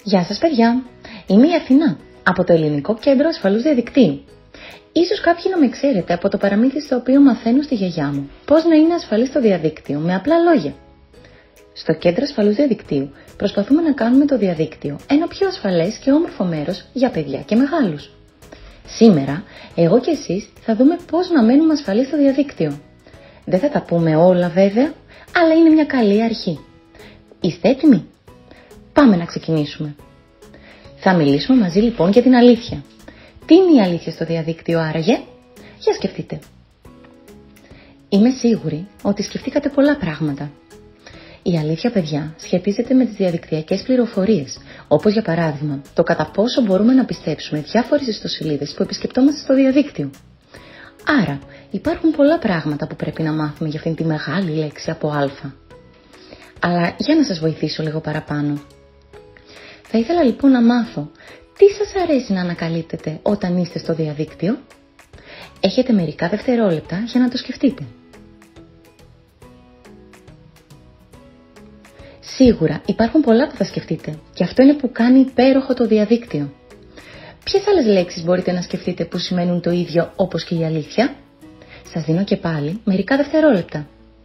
Γεια σας παιδιά, είμαι η Αθηνά από το Ελληνικό Κέντρο Ασφαλούς Διαδικτύου. Ίσως κάποιοι να με ξέρετε από το παραμύθι στο οποίο μαθαίνω στη γιαγιά μου πώς να είναι ασφαλής στο διαδίκτυο με απλά λόγια. Στο Κέντρο Ασφαλούς Διαδικτύου προσπαθούμε να κάνουμε το διαδίκτυο ένα πιο ασφαλές και όμορφο μέρος για παιδιά και μεγάλους. Σήμερα, εγώ και εσείς θα δούμε πώς να μένουμε ασφαλείς στο διαδίκτυο. Δεν θα τα πούμε όλα βέβαια, αλλά είναι μια καλή αρχή. Είστε έτοιμοι? Πάμε να ξεκινήσουμε. Θα μιλήσουμε μαζί λοιπόν για την αλήθεια. Τι είναι η αλήθεια στο διαδίκτυο άραγε? Για σκεφτείτε. Είμαι σίγουρη ότι σκεφτήκατε πολλά πράγματα. Η αλήθεια, παιδιά, σχετίζεται με τις διαδικτυακές πληροφορίες, όπως για παράδειγμα το κατά πόσο μπορούμε να πιστέψουμε διάφορες ιστοσελίδες που επισκεπτόμαστε στο διαδίκτυο. Άρα, υπάρχουν πολλά πράγματα που πρέπει να μάθουμε για αυτήν τη μεγάλη λέξη από Α. Αλλά για να σας βοηθήσω λίγο παραπάνω. Θα ήθελα λοιπόν να μάθω τι σας αρέσει να ανακαλύπτετε όταν είστε στο διαδίκτυο. Έχετε μερικά δευτερόλεπτα για να το σκεφτείτε. Σίγουρα υπάρχουν πολλά που θα σκεφτείτε και αυτό είναι που κάνει υπέροχο το διαδίκτυο. Ποιες άλλες λέξεις μπορείτε να σκεφτείτε που σημαίνουν το ίδιο όπως και η αλήθεια? Σας δίνω και πάλι μερικά δευτερόλεπτα.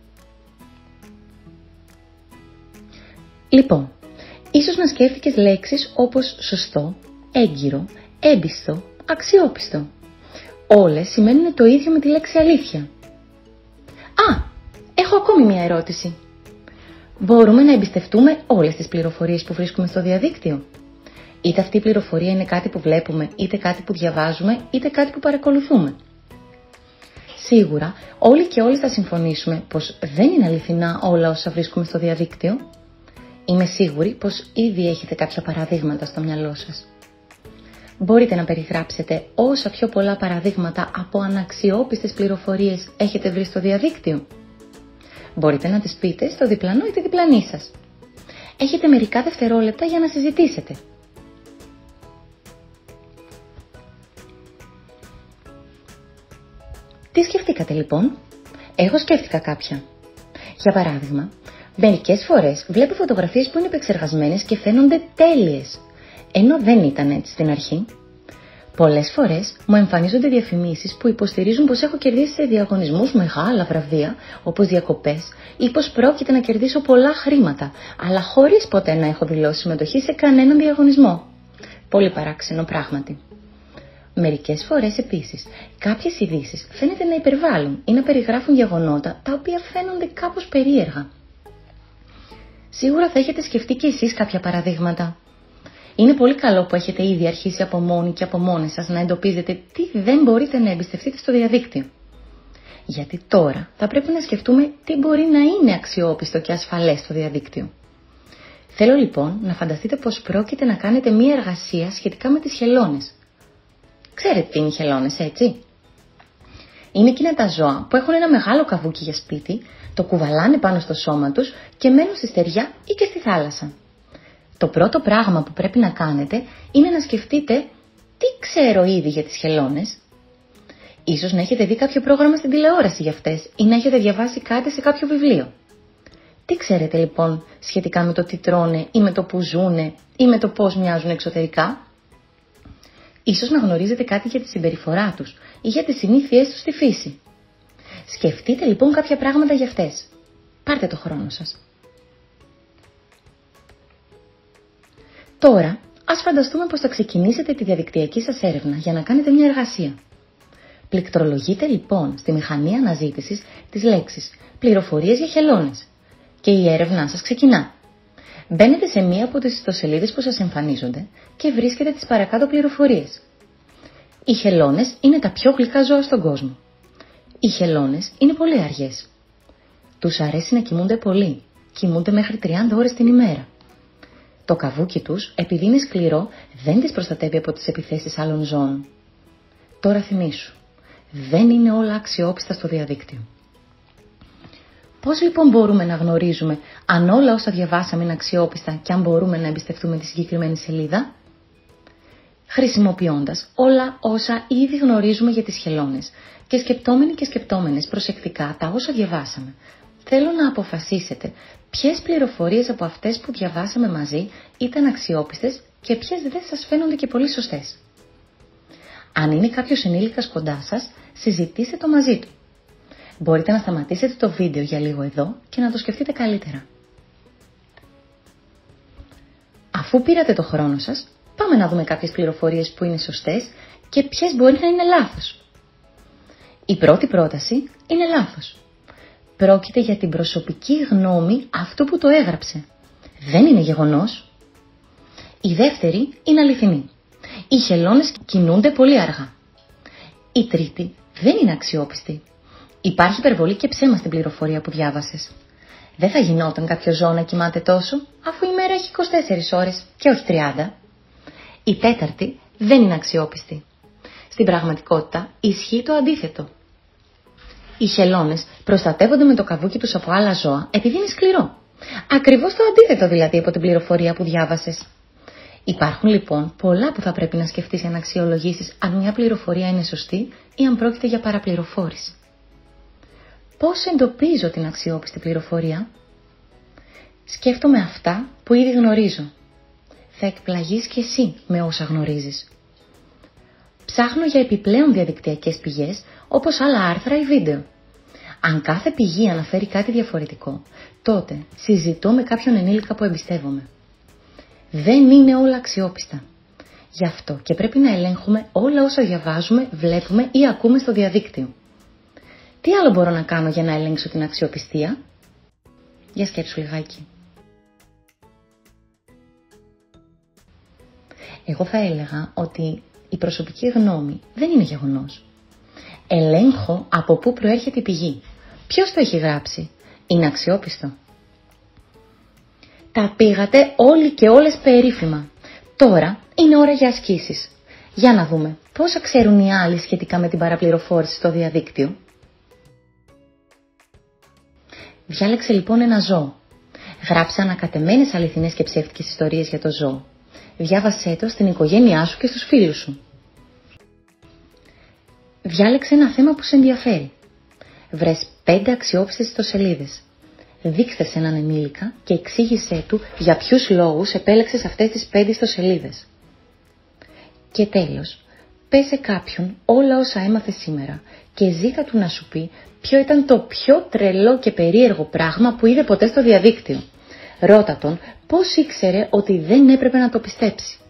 Λοιπόν, ίσως να σκέφτηκες λέξεις όπως σωστό, έγκυρο, έμπιστο, αξιόπιστο. Όλες σημαίνουν το ίδιο με τη λέξη αλήθεια. Α, έχω ακόμη μια ερώτηση. Μπορούμε να εμπιστευτούμε όλες τις πληροφορίες που βρίσκουμε στο διαδίκτυο? Είτε αυτή η πληροφορία είναι κάτι που βλέπουμε, είτε κάτι που διαβάζουμε, είτε κάτι που παρακολουθούμε. Σίγουρα όλοι και όλες θα συμφωνήσουμε πως δεν είναι αληθινά όλα όσα βρίσκουμε στο διαδίκτυο. Είμαι σίγουρη πως ήδη έχετε κάποια παραδείγματα στο μυαλό σας. Μπορείτε να περιγράψετε όσα πιο πολλά παραδείγματα από αναξιόπιστες πληροφορίες έχετε βρει στο διαδίκτυο? Μπορείτε να τις πείτε στο διπλανό ή τη διπλανή σας. Έχετε μερικά δευτερόλεπτα για να συζητήσετε. Τι σκεφτήκατε λοιπόν? Εγώ σκέφτηκα κάποια. Για παράδειγμα, μερικές φορές βλέπω φωτογραφίες που είναι επεξεργασμένες και φαίνονται τέλειες, ενώ δεν ήταν έτσι στην αρχή. Πολλές φορές μου εμφανίζονται διαφημίσεις που υποστηρίζουν πως έχω κερδίσει σε διαγωνισμούς μεγάλα βραβεία, όπως διακοπές, ή πως πρόκειται να κερδίσω πολλά χρήματα, αλλά χωρίς ποτέ να έχω δηλώσει συμμετοχή σε κανέναν διαγωνισμό. Πολύ παράξενο πράγματι. Μερικές φορές επίσης, κάποιες ειδήσεις φαίνεται να υπερβάλλουν ή να περιγράφουν γεγονότα τα οποία φαίνονται κάπως περίεργα. Σίγουρα θα έχετε σκεφτεί και εσείς κάποια παραδείγματα. Είναι πολύ καλό που έχετε ήδη αρχίσει από μόνοι και από μόνοι σας να εντοπίζετε τι δεν μπορείτε να εμπιστευτείτε στο διαδίκτυο. Γιατί τώρα θα πρέπει να σκεφτούμε τι μπορεί να είναι αξιόπιστο και ασφαλές στο διαδίκτυο. Θέλω λοιπόν να φανταστείτε πως πρόκειται να κάνετε μία εργασία σχετικά με τις χελώνες. Ξέρετε τι είναι οι χελώνες, έτσι? Είναι εκείνα τα ζώα που έχουν ένα μεγάλο καβούκι για σπίτι, το κουβαλάνε πάνω στο σώμα τους και μένουν στη στεριά ή και στη θάλασσα. Το πρώτο πράγμα που πρέπει να κάνετε είναι να σκεφτείτε τι ξέρω ήδη για τις χελώνες. Ίσως να έχετε δει κάποιο πρόγραμμα στην τηλεόραση για αυτές ή να έχετε διαβάσει κάτι σε κάποιο βιβλίο. Τι ξέρετε λοιπόν σχετικά με το τι τρώνε ή με το που ζούνε ή με το πώς μοιάζουν εξωτερικά? Ίσως να γνωρίζετε κάτι για τη συμπεριφορά τους ή για τις συνήθειές τους στη φύση. Σκεφτείτε λοιπόν κάποια πράγματα για αυτές. Πάρτε το χρόνο σας. Τώρα, ας φανταστούμε πως θα ξεκινήσετε τη διαδικτυακή σας έρευνα για να κάνετε μια εργασία. Πληκτρολογείτε λοιπόν στη μηχανή αναζήτησης τις λέξεις πληροφορίες για χελώνες και η έρευνά σας ξεκινά. Μπαίνετε σε μία από τις ιστοσελίδες που σας εμφανίζονται και βρίσκετε τις παρακάτω πληροφορίες. Οι χελώνες είναι τα πιο γλυκά ζώα στον κόσμο. Οι χελώνες είναι πολύ αργές. Τους αρέσει να κοιμούνται πολύ. Κοιμούνται μέχρι 30 ώρες την ημέρα. Το καβούκι τους, επειδή είναι σκληρό, δεν τις προστατεύει από τις επιθέσεις άλλων ζώων. Τώρα θυμήσου, δεν είναι όλα αξιόπιστα στο διαδίκτυο. Πώς λοιπόν μπορούμε να γνωρίζουμε αν όλα όσα διαβάσαμε είναι αξιόπιστα και αν μπορούμε να εμπιστευτούμε τη συγκεκριμένη σελίδα? Χρησιμοποιώντας όλα όσα ήδη γνωρίζουμε για τις χελώνες και σκεπτόμενοι και σκεπτόμενες προσεκτικά τα όσα διαβάσαμε, θέλω να αποφασίσετε ποιες πληροφορίες από αυτές που διαβάσαμε μαζί ήταν αξιόπιστες και ποιες δεν σας φαίνονται και πολύ σωστές. Αν είναι κάποιος ενήλικας κοντά σας, συζητήστε το μαζί του. Μπορείτε να σταματήσετε το βίντεο για λίγο εδώ και να το σκεφτείτε καλύτερα. Αφού πήρατε το χρόνο σας, πάμε να δούμε κάποιες πληροφορίες που είναι σωστές και ποιες μπορεί να είναι λάθος. Η πρώτη πρόταση είναι λάθος. Πρόκειται για την προσωπική γνώμη αυτού που το έγραψε. Δεν είναι γεγονός. Η δεύτερη είναι αληθινή. Οι χελώνες κινούνται πολύ αργά. Η τρίτη δεν είναι αξιόπιστη. Υπάρχει υπερβολή και ψέμα στην πληροφορία που διάβασες. Δεν θα γινόταν κάποιο ζώο να κοιμάται τόσο, αφού η μέρα έχει 24 ώρες και όχι 30. Η τέταρτη δεν είναι αξιόπιστη. Στην πραγματικότητα ισχύει το αντίθετο. Οι χελώνες προστατεύονται με το καβούκι τους από άλλα ζώα επειδή είναι σκληρό. Ακριβώς το αντίθετο δηλαδή από την πληροφορία που διάβασες. Υπάρχουν λοιπόν πολλά που θα πρέπει να σκεφτείς για να αξιολογήσεις αν μια πληροφορία είναι σωστή ή αν πρόκειται για παραπληροφόρηση. Πώς εντοπίζω την αξιόπιστη πληροφορία? Σκέφτομαι αυτά που ήδη γνωρίζω. Θα εκπλαγείς και εσύ με όσα γνωρίζεις. Ψάχνω για επιπλέον διαδικτυακές πηγές όπως άλλα άρθρα ή βίντεο. Αν κάθε πηγή αναφέρει κάτι διαφορετικό, τότε συζητώ με κάποιον ενήλικα που εμπιστεύομαι. Δεν είναι όλα αξιόπιστα. Γι' αυτό και πρέπει να ελέγχουμε όλα όσα διαβάζουμε, βλέπουμε ή ακούμε στο διαδίκτυο. Τι άλλο μπορώ να κάνω για να ελέγξω την αξιοπιστία? Για σκέψου λιγάκι. Εγώ θα έλεγα ότι η προσωπική γνώμη δεν είναι γεγονός. Ελέγχω από πού προέρχεται η πηγή. Ποιος το έχει γράψει? Είναι αξιόπιστο? Τα πήγατε όλοι και όλες περίφημα. Τώρα είναι ώρα για ασκήσεις. Για να δούμε πόσα ξέρουν οι άλλοι σχετικά με την παραπληροφόρηση στο διαδίκτυο. Διάλεξε λοιπόν ένα ζώο. Γράψε ανακατεμένες αληθινές και ψεύτικες ιστορίες για το ζώο. Διάβασέ το στην οικογένειά σου και στους φίλους σου. Διάλεξε ένα θέμα που σε ενδιαφέρει. Βρες 5 αξιόπιστες ιστοσελίδες. Δείξτε σε έναν ενήλικα και εξήγησέ του για ποιους λόγους επέλεξες αυτές τις 5 ιστοσελίδες. Και τέλος, πες σε κάποιον όλα όσα έμαθες σήμερα και ζήτα του να σου πει ποιο ήταν το πιο τρελό και περίεργο πράγμα που είδε ποτέ στο διαδίκτυο. Ρώτα τον πώς ήξερε ότι δεν έπρεπε να το πιστέψει.